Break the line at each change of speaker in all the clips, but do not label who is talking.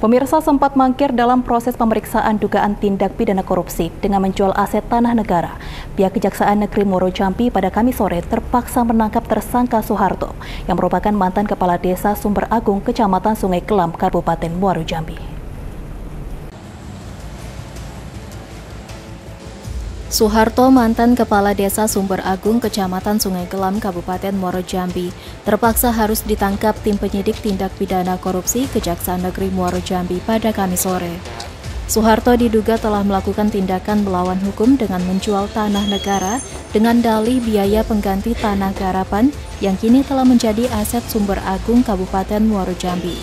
Pemirsa sempat mangkir dalam proses pemeriksaan dugaan tindak pidana korupsi dengan menjual aset tanah negara. Pihak Kejaksaan Negeri Muaro Jambi pada Kamis sore terpaksa menangkap tersangka Soeharto yang merupakan mantan Kepala Desa Sumber Agung, Kecamatan Sungai Kelam, Kabupaten Muaro Jambi. Soeharto, mantan Kepala Desa Sumber Agung, Kecamatan Sungai Kelam, Kabupaten Muaro Jambi, terpaksa harus ditangkap tim penyidik tindak pidana korupsi Kejaksaan Negeri Muaro Jambi pada Kamis sore. Soeharto diduga telah melakukan tindakan melawan hukum dengan menjual tanah negara dengan dalih biaya pengganti tanah garapan yang kini telah menjadi aset Sumber Agung Kabupaten Muaro Jambi.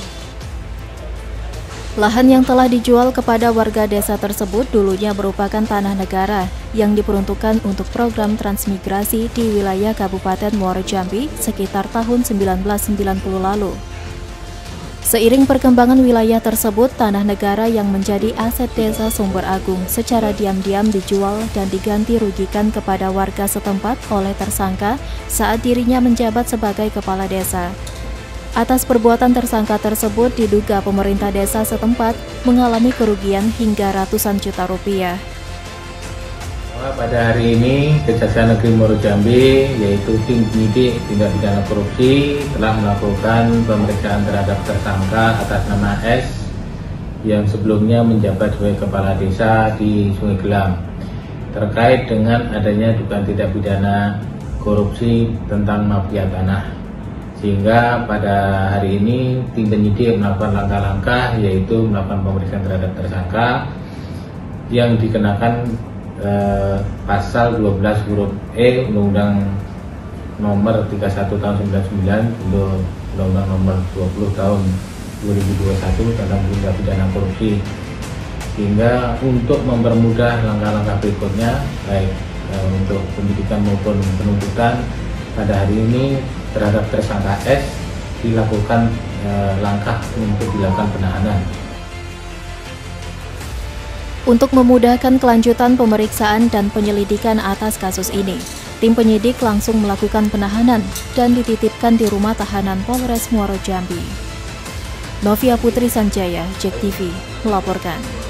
Lahan yang telah dijual kepada warga desa tersebut dulunya merupakan tanah negara yang diperuntukkan untuk program transmigrasi di wilayah Kabupaten Muaro Jambi sekitar tahun 1990 lalu. Seiring perkembangan wilayah tersebut, tanah negara yang menjadi aset desa Sumber Agung secara diam-diam dijual dan diganti rugikan kepada warga setempat oleh tersangka saat dirinya menjabat sebagai kepala desa. Atas perbuatan tersangka tersebut diduga pemerintah desa setempat mengalami kerugian hingga ratusan juta rupiah.
Pada hari ini Kejaksaan Negeri Muaro Jambi yaitu tim penyidik tindak pidana korupsi telah melakukan pemeriksaan terhadap tersangka atas nama S yang sebelumnya menjabat sebagai kepala desa di Sungai Kelam terkait dengan adanya dugaan tindak pidana korupsi tentang mafia tanah. Sehingga pada hari ini tim penyidik melakukan langkah-langkah yaitu melakukan pemeriksaan terhadap tersangka yang dikenakan pasal 12 huruf E Undang-Undang nomor 31 tahun 99 untuk Undang-Undang nomor 20 tahun 2021 tentang tindak pidana korupsi. Sehingga untuk mempermudah langkah-langkah berikutnya baik untuk penyidikan maupun penuntutan, pada hari ini terhadap tersangka S dilakukan langkah untuk dilakukan penahanan.
Untuk memudahkan kelanjutan pemeriksaan dan penyelidikan atas kasus ini, tim penyidik langsung melakukan penahanan dan dititipkan di rumah tahanan Polres Muaro Jambi. Novia Putri Sanjaya, JEK TV, melaporkan.